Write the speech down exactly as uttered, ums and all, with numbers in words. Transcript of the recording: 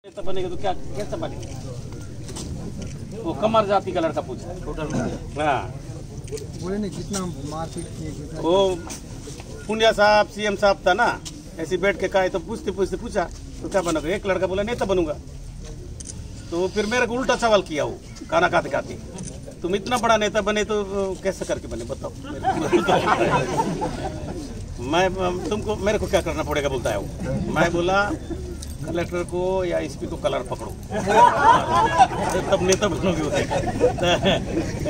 नेता बनेगा तो क्या कैसा बनेगा? वो कमर जाति का लड़का पूछा टोटल। हाँ बोले नहीं जितना मारपीट किए वो पुंडिया साहब सीएम साहब था ना, ऐसे बैठ के कहा तो पूछते पूछते पूछा तो क्या बनोगे? एक लड़का बोला नेता बनूंगा। तो फिर मेरे को उल्टा सवाल किया वो खाना खाते खाते, तुम इतना बड़ा नेता बने तो कैसे करके बने बताओ? मैं तुमको मेरे को क्या करना पड़ेगा बोलता है वो। मैं बोला कलेक्टर को या एसपी को कलर पकड़ो तब नेता बनोगे।